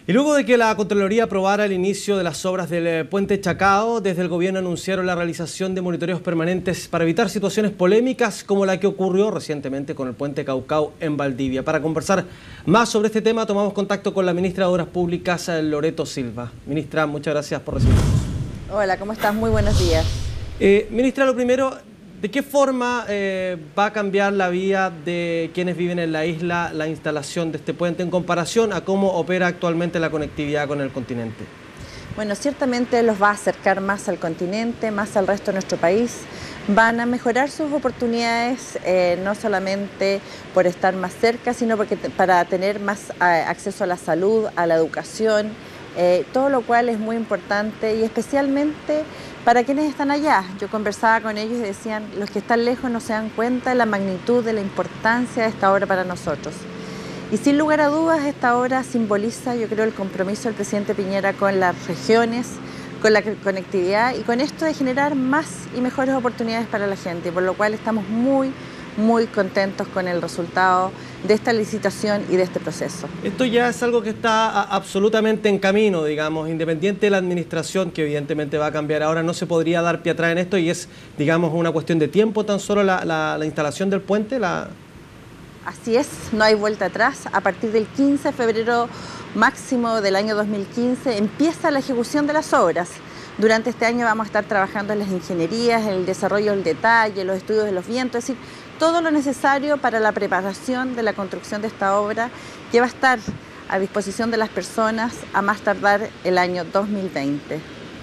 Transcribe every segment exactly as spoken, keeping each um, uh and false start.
Y luego de que la Contraloría aprobara el inicio de las obras del Puente Chacao, desde el gobierno anunciaron la realización de monitoreos permanentes para evitar situaciones polémicas como la que ocurrió recientemente con el Puente Caucao en Valdivia. Para conversar más sobre este tema, tomamos contacto con la ministra de Obras Públicas, Loreto Silva. Ministra, muchas gracias por recibirnos. Hola, ¿cómo estás? Muy buenos días. Eh, ministra, lo primero, ¿de qué forma eh, va a cambiar la vida de quienes viven en la isla la instalación de este puente en comparación a cómo opera actualmente la conectividad con el continente? Bueno, ciertamente los va a acercar más al continente, más al resto de nuestro país. Van a mejorar sus oportunidades, eh, no solamente por estar más cerca, sino porque para tener más eh, acceso a la salud, a la educación, eh, todo lo cual es muy importante y especialmente para quienes están allá. Yo conversaba con ellos y decían, los que están lejos no se dan cuenta de la magnitud, de la importancia de esta obra para nosotros. Y sin lugar a dudas, esta obra simboliza, yo creo, el compromiso del presidente Piñera con las regiones, con la conectividad y con esto de generar más y mejores oportunidades para la gente, por lo cual estamos muy, muy contentos con el resultado de esta licitación y de este proceso. Esto ya es algo que está absolutamente en camino, digamos, independiente de la administración, que evidentemente va a cambiar ahora, no se podría dar pie atrás en esto y es, digamos, una cuestión de tiempo tan solo la, la, la instalación del puente. La... Así es, no hay vuelta atrás. A partir del quince de febrero máximo del año dos mil quince empieza la ejecución de las obras. Durante este año vamos a estar trabajando en las ingenierías, en el desarrollo del detalle, los estudios de los vientos, es decir, todo lo necesario para la preparación de la construcción de esta obra que va a estar a disposición de las personas a más tardar el año dos mil veinte.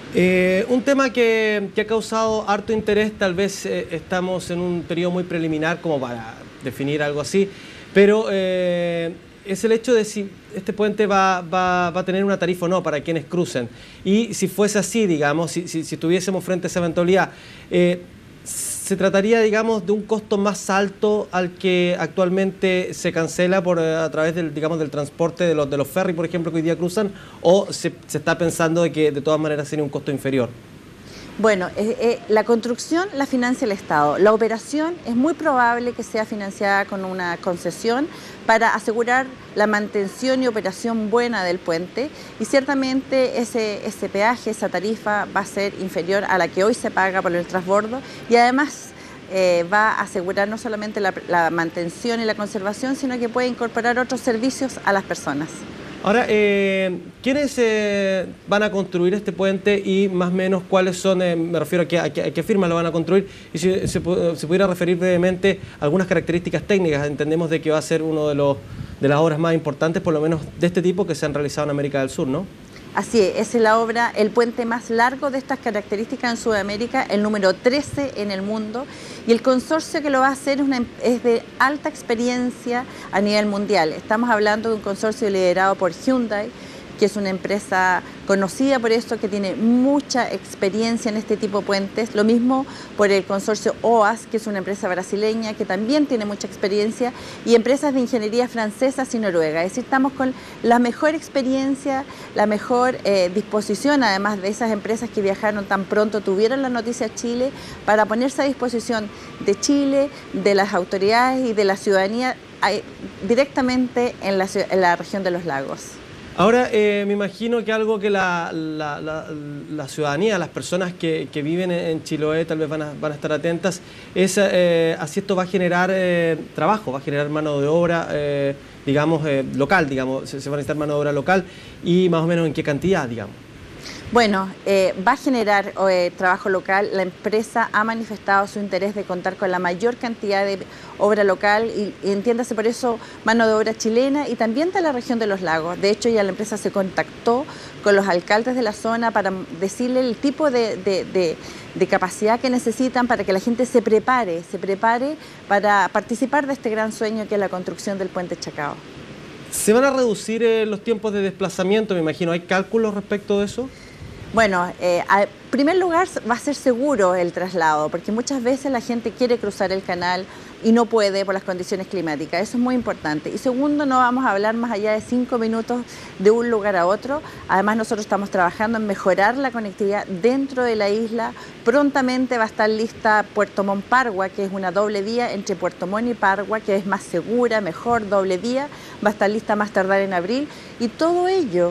Eh, un tema que, que ha causado harto interés, tal vez eh, estamos en un periodo muy preliminar como para definir algo así, pero eh, es el hecho de si este puente va, va, va a tener una tarifa o no para quienes crucen. Y si fuese así, digamos, si, si, si estuviésemos frente a esa eventualidad, eh, ¿se trataría, digamos, de un costo más alto al que actualmente se cancela por, a través del, digamos, del transporte de los, de los ferries, por ejemplo, que hoy día cruzan? ¿O se, se está pensando de que de todas maneras sería un costo inferior? Bueno, eh, eh, la construcción la financia el Estado. La operación es muy probable que sea financiada con una concesión para asegurar la mantención y operación buena del puente y ciertamente ese, ese peaje, esa tarifa va a ser inferior a la que hoy se paga por el transbordo y además eh, va a asegurar no solamente la, la mantención y la conservación, sino que puede incorporar otros servicios a las personas. Ahora, eh, ¿quiénes eh, van a construir este puente y más o menos cuáles son, eh, me refiero a qué, a, qué, a qué firma lo van a construir? Y si se, se pudiera referir brevemente a algunas características técnicas. Entendemos de que va a ser uno de, los, de las obras más importantes, por lo menos de este tipo, que se han realizado en América del Sur, ¿no? Así es, es la obra, el puente más largo de estas características en Sudamérica, el número trece en el mundo, y el consorcio que lo va a hacer es, una, es de alta experiencia a nivel mundial. Estamos hablando de un consorcio liderado por Hyundai, que es una empresa conocida por esto, que tiene mucha experiencia en este tipo de puentes. Lo mismo por el consorcio O A S, que es una empresa brasileña que también tiene mucha experiencia, y empresas de ingeniería francesas y noruegas. Es decir, estamos con la mejor experiencia, la mejor eh, disposición, además de esas empresas que viajaron tan pronto, tuvieron la noticia a Chile, para ponerse a disposición de Chile, de las autoridades y de la ciudadanía eh, directamente en la, en la región de los lagos. Ahora, eh, me imagino que algo que la, la, la, la ciudadanía, las personas que, que viven en Chiloé tal vez van a, van a estar atentas, es eh, así esto va a generar eh, trabajo, va a generar mano de obra, eh, digamos, eh, local, digamos, se, se va a necesitar mano de obra local y más o menos en qué cantidad, digamos. Bueno, eh, va a generar eh, trabajo local. La empresa ha manifestado su interés de contar con la mayor cantidad de obra local y, y entiéndase por eso mano de obra chilena y también de la región de los lagos. De hecho, ya la empresa se contactó con los alcaldes de la zona para decirle el tipo de, de, de, de capacidad que necesitan para que la gente se prepare, se prepare para participar de este gran sueño que es la construcción del puente Chacao. ¿Se van a reducir eh, los tiempos de desplazamiento, me imagino? ¿Hay cálculos respecto de eso? Bueno, eh, en primer lugar va a ser seguro el traslado, porque muchas veces la gente quiere cruzar el canal y no puede por las condiciones climáticas. Eso es muy importante. Y segundo, no vamos a hablar más allá de cinco minutos de un lugar a otro. Además, nosotros estamos trabajando en mejorar la conectividad dentro de la isla. Prontamente va a estar lista Puerto Montt Pargua, que es una doble vía entre Puerto Montt y Pargua, que es más segura, mejor, doble vía. Va a estar lista más tardar en abril. Y todo ello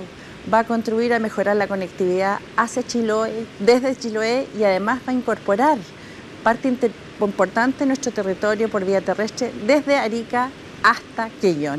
va a contribuir a mejorar la conectividad hacia Chiloé, desde Chiloé, y además va a incorporar parte importante de nuestro territorio por vía terrestre desde Arica hasta Quellón.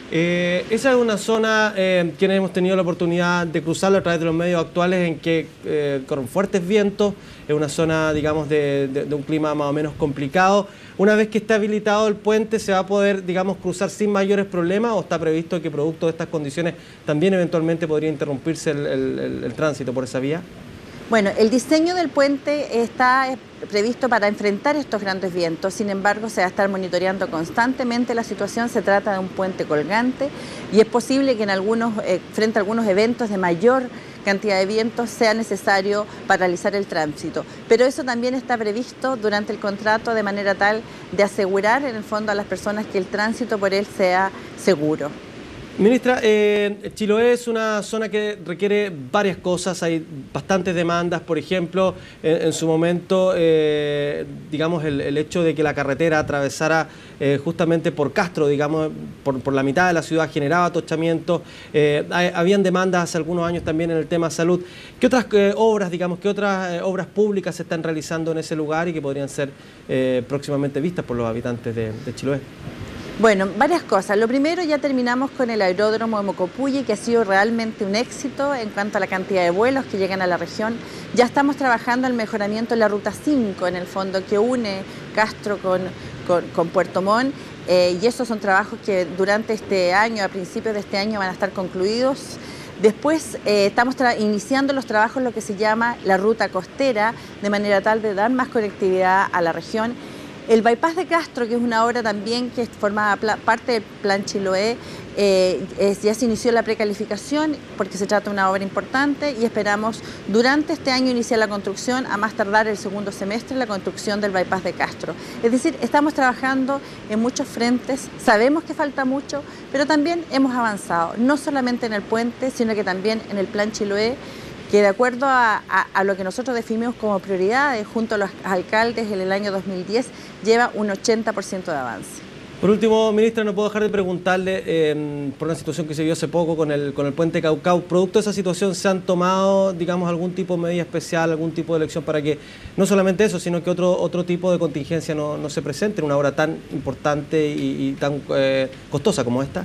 Eh, esa es una zona eh, que hemos tenido la oportunidad de cruzarla a través de los medios actuales, en que eh, con fuertes vientos, es una zona, digamos, de, de, de un clima más o menos complicado. Una vez que esté habilitado el puente, ¿se va a poder, digamos, cruzar sin mayores problemas, o está previsto que producto de estas condiciones también eventualmente podría interrumpirse el, el, el, el tránsito por esa vía? Bueno, el diseño del puente está previsto para enfrentar estos grandes vientos, sin embargo se va a estar monitoreando constantemente la situación. Se trata de un puente colgante y es posible que en algunos, eh, frente a algunos eventos de mayor cantidad de vientos sea necesario paralizar el tránsito, pero eso también está previsto durante el contrato de manera tal de asegurar en el fondo a las personas que el tránsito por él sea seguro. Ministra, eh, Chiloé es una zona que requiere varias cosas, hay bastantes demandas. Por ejemplo, en, en su momento, eh, digamos, el, el hecho de que la carretera atravesara eh, justamente por Castro, digamos, por, por la mitad de la ciudad, generaba atochamientos. Eh, hay, habían demandas hace algunos años también en el tema salud. ¿Qué otras eh, obras, digamos, qué otras eh, obras públicas se están realizando en ese lugar y que podrían ser eh, próximamente vistas por los habitantes de, de Chiloé? Bueno, varias cosas. Lo primero, ya terminamos con el aeródromo de Mocopuyi, que ha sido realmente un éxito en cuanto a la cantidad de vuelos que llegan a la región. Ya estamos trabajando en el mejoramiento de la ruta cinco, en el fondo, que une Castro con, con, con Puerto Montt, eh, y esos son trabajos que durante este año, a principios de este año, van a estar concluidos. Después eh, estamos iniciando los trabajos, lo que se llama la ruta costera, de manera tal de dar más conectividad a la región. El bypass de Castro, que es una obra también que formaba parte del Plan Chiloé, eh, es, ya se inició la precalificación porque se trata de una obra importante y esperamos durante este año iniciar la construcción, a más tardar el segundo semestre, la construcción del bypass de Castro. Es decir, estamos trabajando en muchos frentes, sabemos que falta mucho, pero también hemos avanzado, no solamente en el puente, sino que también en el Plan Chiloé, que de acuerdo a, a, a lo que nosotros definimos como prioridades junto a los alcaldes en el año dos mil diez, lleva un ochenta por ciento de avance. Por último, ministra, no puedo dejar de preguntarle eh, por una situación que se vio hace poco con el, con el puente Caucao. ¿Producto de esa situación se han tomado, digamos, algún tipo de medida especial, algún tipo de elección para que no solamente eso, sino que otro, otro tipo de contingencia no, no se presente en una obra tan importante y, y tan eh, costosa como esta?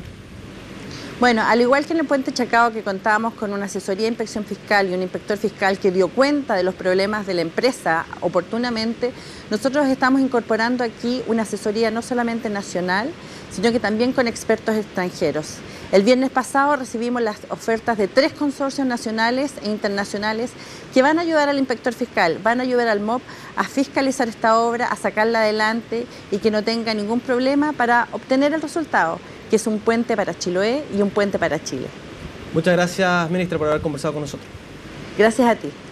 Bueno, al igual que en el puente Chacao, que contábamos con una asesoría de inspección fiscal y un inspector fiscal que dio cuenta de los problemas de la empresa oportunamente, nosotros estamos incorporando aquí una asesoría no solamente nacional, sino que también con expertos extranjeros. El viernes pasado recibimos las ofertas de tres consorcios nacionales e internacionales que van a ayudar al inspector fiscal, van a ayudar al M O P a fiscalizar esta obra, a sacarla adelante y que no tenga ningún problema para obtener el resultado, que es un puente para Chiloé y un puente para Chile. Muchas gracias, ministra, por haber conversado con nosotros. Gracias a ti.